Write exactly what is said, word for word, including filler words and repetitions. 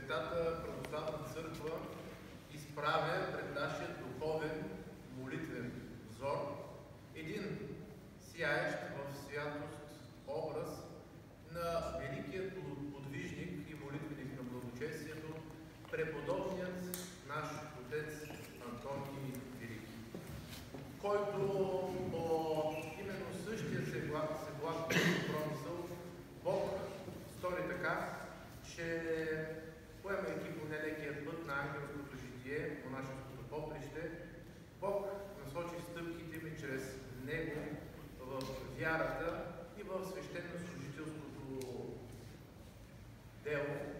Светата православна църква изправя пред нашия духовен молитвен взор един сияещ в святост образ на великият подвижник и молитвеник на благочестието, преподобният наш отец Антоний Велики, който по именно същия съгласно промисъл Бог стори така, че поемайки по нелекия път на ангелското житие, по нашето поприще, Бог насочи стъпките ми чрез Него в вярата и в свещено служителското дело